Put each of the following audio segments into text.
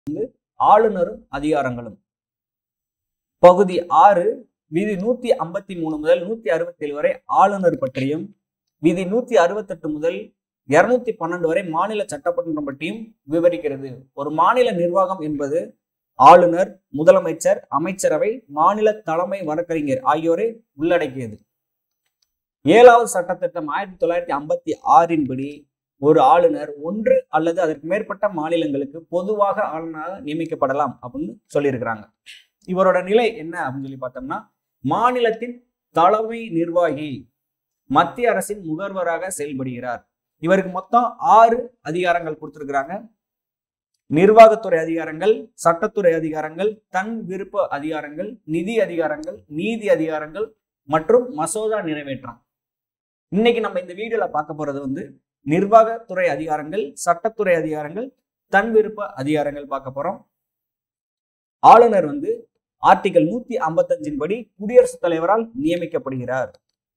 ஆளுநரும் அதிகாரங்களும். பகுதி 6 விதி 153 முதல் 167 வரை ஆளுநர் பற்றியும், விதி 168 முதல் 212 வரை மாநில சட்டமன்றம் பற்றியும் விவரிக்கிறது. ஒரு மாநில நிர்வாகம் என்பது ஆளுநர், முதலமைச்சர், அமைச்சரவை, மாநில தலைமை வழக்கறிஞர் ஆகியோரை உள்ளடக்கியது. 7வது சட்டத்திட்டம் 1956 படி ஒரு ஆளுநர் ஒன்று அல்லது அதற்கு மேற்பட்ட மாநிலங்களுக்கு பொதுவாக ஆளுநராக நியமிக்கப்படலாம் அப்படின்னு சொல்லியிருக்கிறாங்க. இவரோட நிலை என்ன அப்படின்னு சொல்லி பார்த்தோம்னா, மாநிலத்தின் தலைமை நிர்வாகி மத்திய அரசின் முகர்வராக செயல்படுகிறார். இவருக்கு மொத்தம் 6 அதிகாரங்கள் கொடுத்திருக்கிறாங்க. நிர்வாகத்துறை அதிகாரங்கள், சட்டத்துறை அதிகாரங்கள், தன் விருப்ப அதிகாரங்கள், நிதி அதிகாரங்கள், நீதி அதிகாரங்கள் மற்றும் மசோதா நிறைவேற்றம். இன்னைக்கு நம்ம இந்த வீடியோல பார்க்க போறது நிர்வாகத்துறை அதிகாரங்கள், சட்டத்துறை அதிகாரங்கள், தன் விருப்ப அதிகாரங்கள் பார்க்க போறோம். ஆளுநர் ஆர்டிகல் 155 படி குடியரசுத் தலைவரால் நியமிக்கப்படுகிறார்.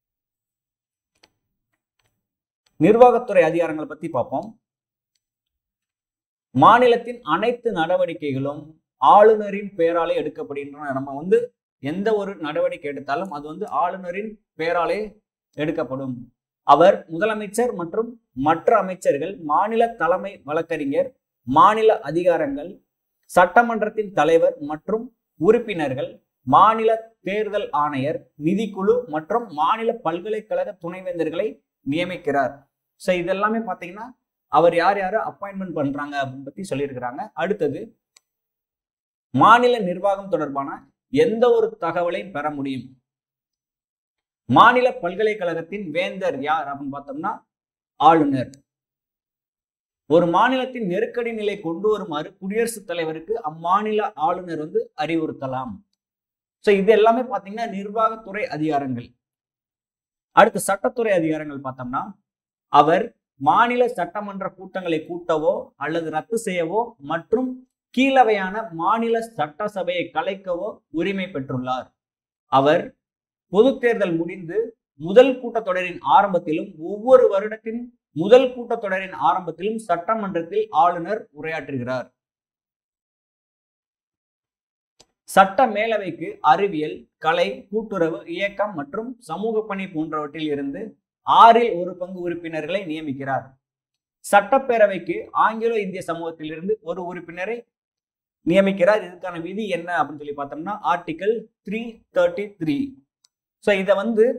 நிர்வாகத்துறை அதிகாரங்களை பத்தி பார்ப்போம். மாநிலத்தின் அனைத்து நடவடிக்கைகளும் ஆளுநரின் பெயராலே எடுக்கப்படுகின்றன. நம்ம எந்த ஒரு நடவடிக்கை எடுத்தாலும் அது ஆளுநரின் பெயராலே எடுக்கப்படும். அவர் முதலமைச்சர் மற்றும் மற்ற அமைச்சர்கள், மாநில தலைமை வழக்கறிஞர், மாநில அதிகாரங்கள், சட்டமன்றத்தின் தலைவர் மற்றும் உறுப்பினர்கள், மாநில தேர்தல் ஆணையர், நிதிக்குழு மற்றும் மாநில பல்கலைக்கழக துணைவேந்தர்களை நியமிக்கிறார். ஸோ இதெல்லாமே பார்த்தீங்கன்னா அவர் யார் யாரை அப்பாயின்மெண்ட் பண்றாங்க அப்படின்னு பத்தி சொல்லியிருக்கிறாங்க. அடுத்தது, மாநில நிர்வாகம் தொடர்பான எந்த ஒரு தகவலையும் பெற முடியும். மாநில பல்கலைக்கழகத்தின் வேந்தர் யார் அப்படின்னு பார்த்தோம்னா ஆளுநர். ஒரு மாநிலத்தின் நெருக்கடி நிலை கொண்டு வருமாறு குடியரசுத் தலைவருக்கு அம்மாநில ஆளுநர் அறிவுறுத்தலாம். ஸோ இது எல்லாமே பார்த்தீங்கன்னா நிர்வாகத்துறை அதிகாரங்கள். அடுத்து சட்டத்துறை அதிகாரங்கள் பார்த்தோம்னா, அவர் மாநில சட்டமன்ற கூட்டங்களை கூட்டவோ அல்லது ரத்து செய்யவோ மற்றும் கீழவையான மாநில சட்டசபையை கலைக்கவோ உரிமை பெற்றுள்ளார். அவர் பொது தேர்தல் முடிந்து முதல் கூட்டத்தொடரின் ஆரம்பத்திலும் ஒவ்வொரு வருடத்தின் முதல் கூட்டத்தொடரின் ஆரம்பத்திலும் சட்டமன்றத்தில் ஆளுநர் உரையாற்றுகிறார். சட்ட மேலவைக்கு அறிவியல், கலை, கூட்டுறவு, இயக்கம் மற்றும் சமூக பணி போன்றவற்றில் இருந்து 1/6 உறுப்பினர்களை நியமிக்கிறார். சட்டப்பேரவைக்கு ஆங்கிலோ இந்திய சமூகத்திலிருந்து ஒரு உறுப்பினரை நியமிக்கிறார். இதுக்கான விதி என்ன அப்படின்னு சொல்லி பார்த்தோம்னா ஆர்டிகல் 333. ஸோ இதை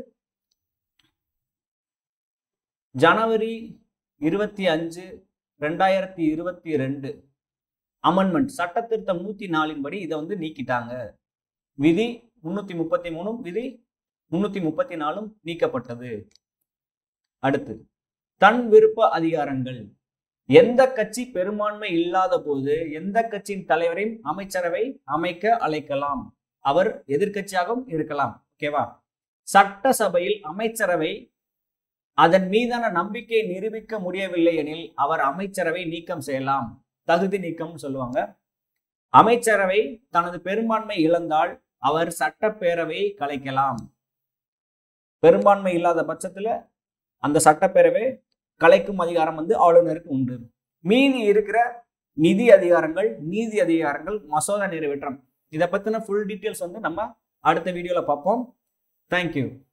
ஜனவரி 25, 2022 அமெண்ட்மெண்ட் சட்ட திருத்தம் 104 படி இதை நீக்கிட்டாங்க. விதி 333, விதி 334 நீக்கப்பட்டது. அடுத்து, தன் விருப்ப அதிகாரங்கள். எந்த கட்சி பெரும்பான்மை இல்லாத போது எந்த கட்சியின் தலைவரையும் அமைச்சரவை அமைக்க அழைக்கலாம். அவர் எதிர்கட்சியாகவும் இருக்கலாம். ஓகேவா? சட்டசபையில் அமைச்சரவை அதன் மீதான நம்பிக்கை நிரூபிக்க முடியவில்லை எனில் அவர் அமைச்சரவை நீக்கம் செய்யலாம். தகுதி நீக்கம் சொல்லுவாங்க. அமைச்சரவை தனது பெரும்பான்மை இழந்தால் அவர் சட்டப்பேரவையை கலைக்கலாம். பெரும்பான்மை இல்லாத பட்சத்துல அந்த சட்டப்பேரவை கலைக்கும் அதிகாரம் ஆளுநருக்கு உண்டு. மீதி இருக்கிற நிதி அதிகாரங்கள், நீதி அதிகாரங்கள், மசோதா நிறைவேற்றம், இதை பத்தின ஃபுல் டீட்டெயில்ஸ் நம்ம அடுத்த வீடியோல பார்ப்போம். தேங்க்யூ.